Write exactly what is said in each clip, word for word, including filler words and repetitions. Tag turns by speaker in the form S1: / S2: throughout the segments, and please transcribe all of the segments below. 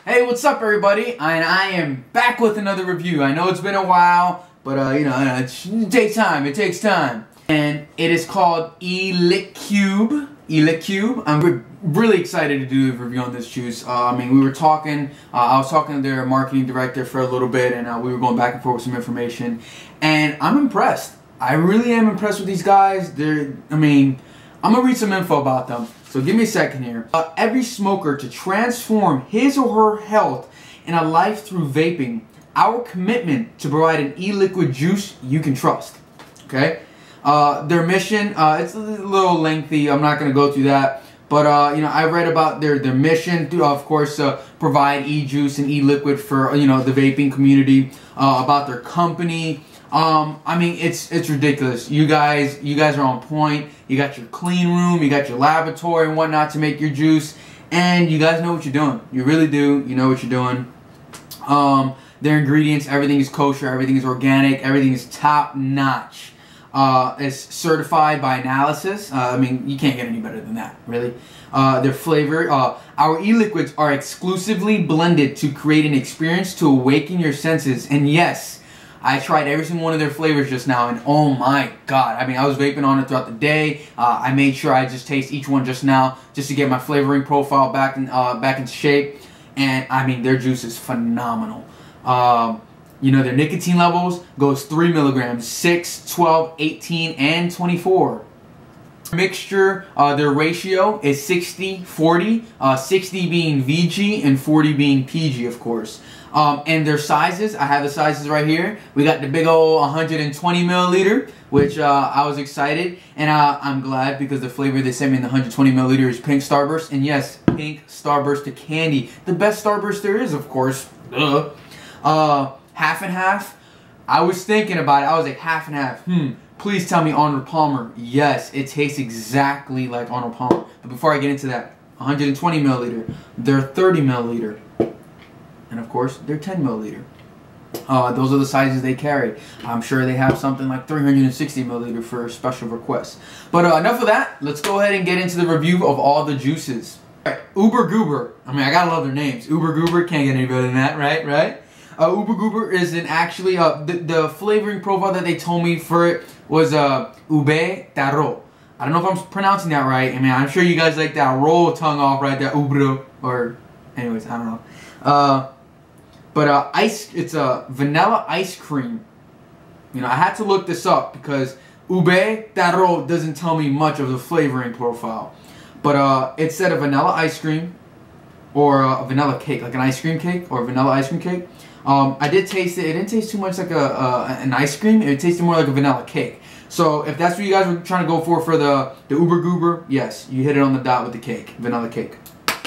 S1: Hey, what's up everybody? And I am back with another review. I know it's been a while, but uh, you know, it takes time, it takes time. And it is called EliqCube. EliqCube. I'm re really excited to do a review on this juice. Uh, I mean, we were talking, uh, I was talking to their marketing director for a little bit, and uh, we were going back and forth with some information. And I'm impressed. I really am impressed with these guys. They're, I mean, I'm gonna read some info about them. So give me a second here. Uh, every smoker to transform his or her health and a life through vaping. Our commitment to provide an e-liquid juice you can trust. Okay. Uh, their mission. Uh, it's a little lengthy. I'm not gonna go through that. But uh, you know, I read about their their mission to, of course, uh, provide e-juice and e-liquid for you know the vaping community. Uh, about their company. Um, I mean, it's it's ridiculous. You guys, you guys are on point. You got your clean room, you got your laboratory and whatnot to make your juice, and you guys know what you're doing. You really do. You know what you're doing. Um, their ingredients, everything is kosher, everything is organic, everything is top notch. Uh, it's certified by analysis. Uh, I mean, you can't get any better than that, really. Uh, their flavor. Uh, our e-liquids are exclusively blended to create an experience to awaken your senses, and yes, I tried every single one of their flavors just now, and oh my god. I mean, I was vaping on it throughout the day. Uh, I made sure I just taste each one just now, just to get my flavoring profile back in, uh, back into shape. And I mean, their juice is phenomenal. Um, you know, their nicotine levels goes three milligrams, six, twelve, eighteen, and twenty-four. Mixture, uh, their ratio is sixty forty, uh, sixty being V G and forty being P G, of course. Um, and their sizes, I have the sizes right here. We got the big old one hundred twenty milliliter, which uh, I was excited, and uh, I'm glad because the flavor they sent me in the one hundred twenty milliliter is pink Starburst, and yes, pink Starburst to candy, the best Starburst there is, of course. Duh. Uh, half and half. I was thinking about it. I was like half and half. Hmm. Please tell me Arnold Palmer. Yes, it tastes exactly like Arnold Palmer. But before I get into that, one hundred twenty milliliter, they're thirty milliliter. And of course, they're ten milliliter. Uh, those are the sizes they carry. I'm sure they have something like three hundred sixty milliliter for special requests. But uh, enough of that. Let's go ahead and get into the review of all the juices. All right, Uber Goober. I mean, I gotta love their names. Uber Goober, can't get any better than that, right? Right? Uh, Uber Goober is an actually, uh, the, the flavoring profile that they told me for it was uh, Ube Taro. I don't know if I'm pronouncing that right. I mean, I'm sure you guys like that roll tongue off right there, Uber, or anyways, I don't know. Uh, But uh, ice, it's a vanilla ice cream. You know, I had to look this up because Ube Taro doesn't tell me much of the flavoring profile. But uh, it said a vanilla ice cream or a vanilla cake, like an ice cream cake or a vanilla ice cream cake. Um, I did taste it. It didn't taste too much like a uh, an ice cream. It tasted more like a vanilla cake. So if that's what you guys were trying to go for for the, the Uber Goober, yes, you hit it on the dot with the cake, vanilla cake.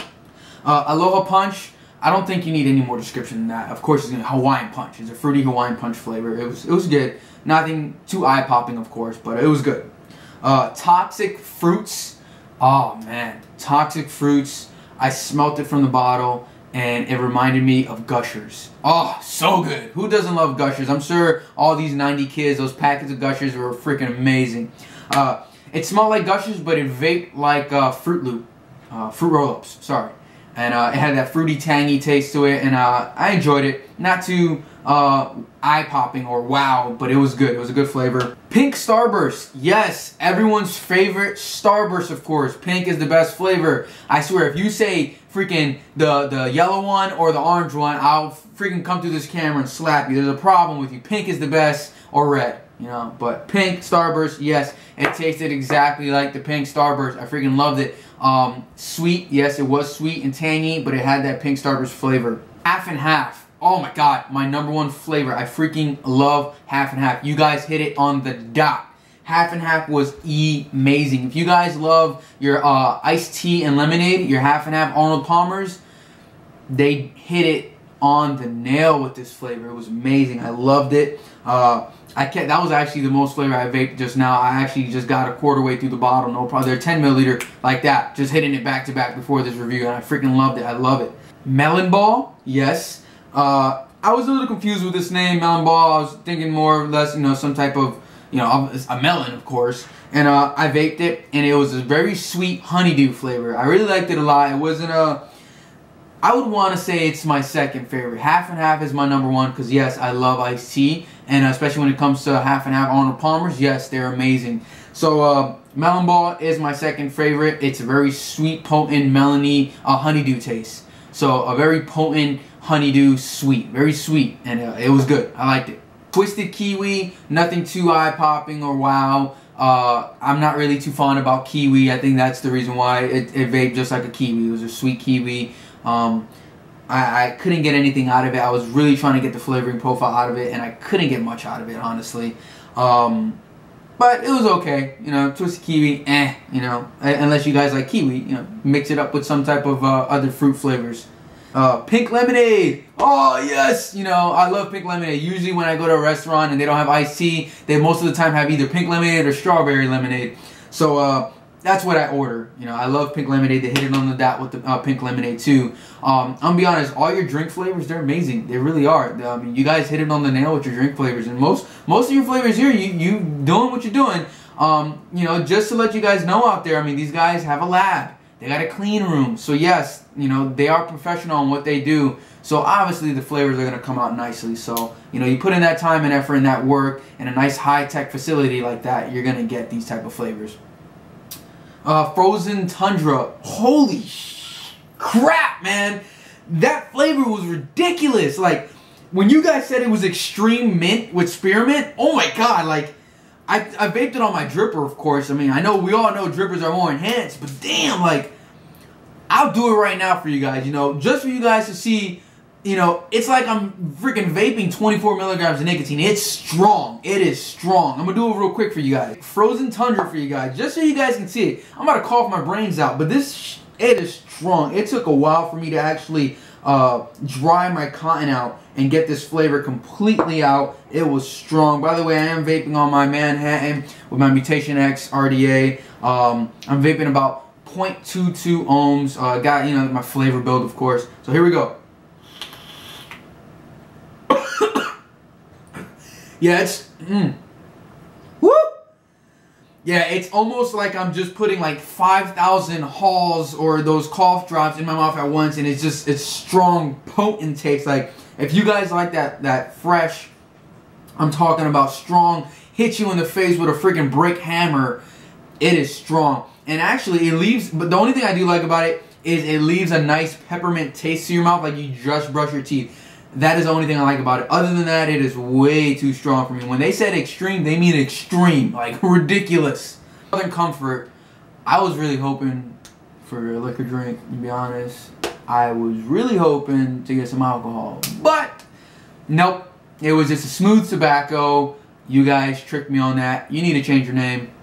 S1: Uh, Aloha Punch. I don't think you need any more description than that. Of course, it's a Hawaiian Punch. It's a fruity Hawaiian Punch flavor. It was it was good. Nothing too eye-popping, of course, but it was good. Uh, Toxic Fruits. Oh, man. Toxic Fruits. I smelt it from the bottle, and it reminded me of Gushers. Oh, so good. Who doesn't love Gushers? I'm sure all these ninety kids, those packets of Gushers were freaking amazing. Uh, it smelled like Gushers, but it vaped like uh, Fruit Loop. Uh, fruit roll-ups, sorry. And uh, it had that fruity, tangy taste to it, and uh, I enjoyed it. Not too uh, eye-popping or wow, but it was good. It was a good flavor. Pink Starburst. Yes, everyone's favorite Starburst, of course. Pink is the best flavor. I swear, if you say freaking the, the yellow one or the orange one, I'll freaking come through this camera and slap you. There's a problem with you. Pink is the best, or red. You know, but pink Starburst, yes, it tasted exactly like the pink Starburst. I freaking loved it. Um, sweet, yes, it was sweet and tangy, but it had that pink Starburst flavor. Half and half. Oh my god, my number one flavor. I freaking love half and half. You guys hit it on the dot. Half and half was amazing. If you guys love your uh, iced tea and lemonade, your half and half Arnold Palmer's, they hit it on the nail with this flavor. It was amazing. I loved it. Uh, I can't, that was actually the most flavor I vaped just now. I actually just got a quarter way through the bottle. No problem. They're ten milliliter like that. Just hitting it back to back before this review, and I freaking loved it. I love it. Melon Ball, yes. Uh, I was a little confused with this name, Melon Ball. I was thinking more or less, you know, some type of, you know, a melon, of course. And uh, I vaped it, and it was a very sweet honeydew flavor. I really liked it a lot. It wasn't a I would want to say it's my second favorite. Half and half is my number one because, yes, I love iced tea. And especially when it comes to half and half Arnold Palmer's, yes, they're amazing. So, uh, Melon Ball is my second favorite. It's a very sweet, potent, melony, uh, honeydew taste. So, a very potent honeydew sweet. Very sweet. And uh, it was good. I liked it. Twisted Kiwi, nothing too eye-popping or wow. Uh, I'm not really too fond about kiwi. I think that's the reason why it, it vaped just like a kiwi. It was a sweet kiwi. Um, I, I couldn't get anything out of it. I was really trying to get the flavoring profile out of it, and I couldn't get much out of it, honestly. Um, but it was okay. You know, Twisted Kiwi, eh, you know. Unless you guys like kiwi, you know, mix it up with some type of uh, other fruit flavors. Uh, pink lemonade. Oh, yes. You know, I love pink lemonade. Usually when I go to a restaurant and they don't have iced tea, they most of the time have either pink lemonade or strawberry lemonade. So, uh, that's what I order. You know, I love pink lemonade. They hit it on the dot with the uh, pink lemonade too. Um, I'm gonna be honest, all your drink flavors, they're amazing. They really are. I mean, you guys hit it on the nail with your drink flavors, and most most of your flavors here, you you doing what you're doing. Um, you know, just to let you guys know out there. I mean, these guys have a lab. They got a clean room. So yes, you know, they are professional in what they do. So obviously the flavors are gonna come out nicely. So you know, you put in that time and effort and that work in a nice high tech facility like that, you're gonna get these type of flavors. Uh, Frozen Tundra. Holy crap, man. That flavor was ridiculous. Like, when you guys said it was extreme mint with spearmint, oh my god, like, I, I vaped it on my dripper, of course. I mean, I know we all know drippers are more enhanced, but damn, like, I'll do it right now for you guys, you know, just for you guys to see. You know, it's like I'm freaking vaping twenty-four milligrams of nicotine. It's strong. It is strong. I'm going to do it real quick for you guys. Frozen Tundra for you guys, just so you guys can see it. I'm about to cough my brains out, but this, it is strong. It took a while for me to actually uh, dry my cotton out and get this flavor completely out. It was strong. By the way, I am vaping on my Manhattan with my Mutation X R D A. Um, I'm vaping about zero point two two ohms. Uh, got, you know, my flavor build, of course. So here we go. Yeah, it's, mm. Woo! Yeah, it's almost like I'm just putting like five thousand Halls or those cough drops in my mouth at once, and it's just, it's strong, potent taste. Like, if you guys like that, that fresh, I'm talking about strong, hit you in the face with a freaking brick hammer, it is strong. And actually, it leaves, but the only thing I do like about it is it leaves a nice peppermint taste to your mouth, like you just brush your teeth. That is the only thing I like about it. Other than that, it is way too strong for me. When they said extreme, they mean extreme. Like, ridiculous. Southern Comfort, I was really hoping for a liquor drink, to be honest. I was really hoping to get some alcohol. But, nope. It was just a smooth tobacco. You guys tricked me on that. You need to change your name.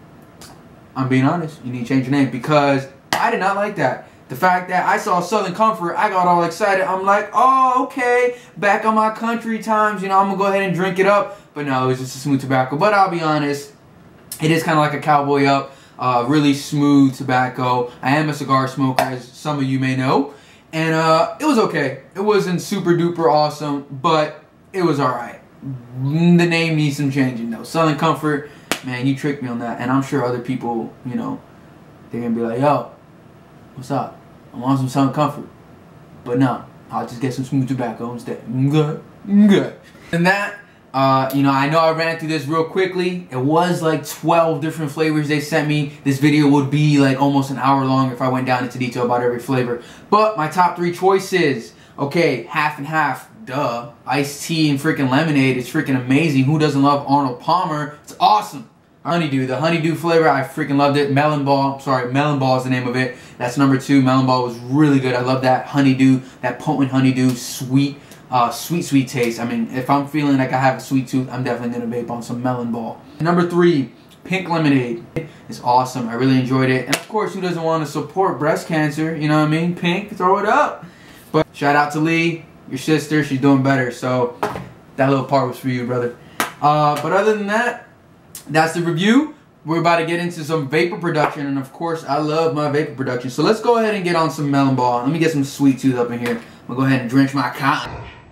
S1: I'm being honest. You need to change your name because I did not like that. The fact that I saw Southern Comfort, I got all excited. I'm like, oh, okay, back on my country times, you know, I'm going to go ahead and drink it up. But no, it was just a smooth tobacco. But I'll be honest, it is kind of like a Cowboy Up, uh, really smooth tobacco. I am a cigar smoker, as some of you may know. And uh, it was okay. It wasn't super duper awesome, but it was all right. The name needs some changing, though. Southern Comfort, man, you tricked me on that. And I'm sure other people, you know, they're going to be like, yo, what's up? I want some Southern Comfort. But no, I'll just get some smooth tobacco instead. Good. Good. And that, uh, you know, I know I ran through this real quickly. It was like twelve different flavors they sent me. This video would be like almost an hour long if I went down into detail about every flavor. But my top three choices. Okay, half and half. Duh. Iced tea and freaking lemonade. It's freaking amazing. Who doesn't love Arnold Palmer? It's awesome. Honeydew, the honeydew flavor, I freaking loved it. Melon Ball, sorry, Melon Ball is the name of it. That's number two. Melon Ball was really good. I love that honeydew, that potent honeydew, sweet, uh, sweet, sweet taste. I mean, if I'm feeling like I have a sweet tooth, I'm definitely gonna vape on some Melon Ball. Number three, pink lemonade. It's awesome. I really enjoyed it. And of course, who doesn't want to support breast cancer? You know what I mean? Pink, throw it up. But shout out to Lee, your sister. She's doing better. So that little part was for you, brother. Uh, but other than that, that's the review. We're about to get into some vapor production, and of course, I love my vapor production. So let's go ahead and get on some Melon Ball. Let me get some sweet tooth up in here. I'm gonna go ahead and drench my cotton.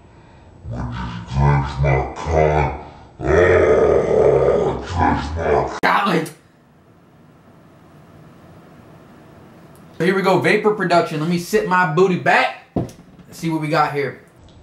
S2: Drench my cotton. Oh, drench my
S1: cotton. So here we go, vapor production. Let me sit my booty back. Let's see what we got here.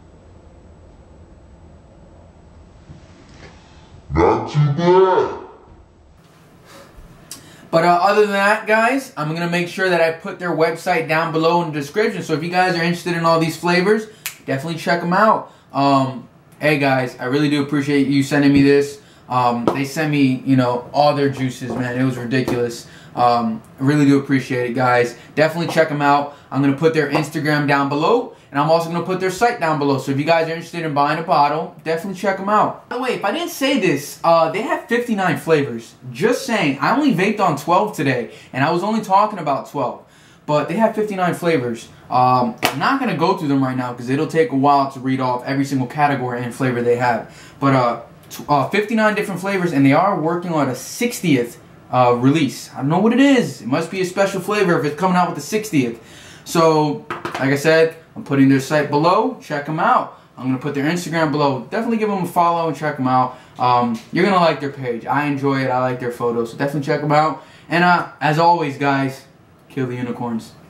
S2: Not too bad.
S1: But uh, other than that, guys, I'm going to make sure that I put their website down below in the description. So if you guys are interested in all these flavors, definitely check them out. Um, hey, guys, I really do appreciate you sending me this. Um, they sent me, you know, all their juices, man. It was ridiculous. Um, I really do appreciate it, guys. Definitely check them out. I'm going to put their Instagram down below. And I'm also going to put their site down below. So if you guys are interested in buying a bottle, definitely check them out. By the way, if I didn't say this, uh, they have fifty-nine flavors. Just saying. I only vaped on twelve today. And I was only talking about twelve. But they have fifty-nine flavors. Um, I'm not going to go through them right now because it'll take a while to read off every single category and flavor they have. But uh, uh, fifty-nine different flavors, and they are working on a sixtieth uh, release. I don't know what it is. It must be a special flavor if it's coming out with the sixtieth. So, like I said, I'm putting their site below. Check them out. I'm going to put their Instagram below. Definitely give them a follow and check them out. Um, you're going to like their page. I enjoy it. I like their photos. So definitely check them out. And uh, as always, guys, kill the unicorns.